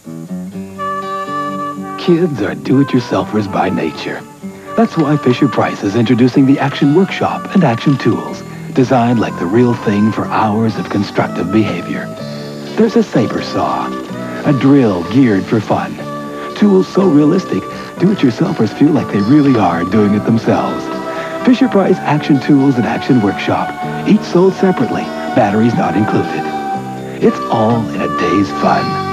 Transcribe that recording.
Kids are do-it-yourselfers by nature. That's why Fisher-Price is introducing the Action Workshop and Action Tools, designed like the real thing for hours of constructive behavior. There's a saber saw, a drill geared for fun. Tools so realistic, do-it-yourselfers feel like they really are doing it themselves. Fisher-Price Action Tools and Action Workshop, each sold separately, batteries not included. It's all in a day's fun.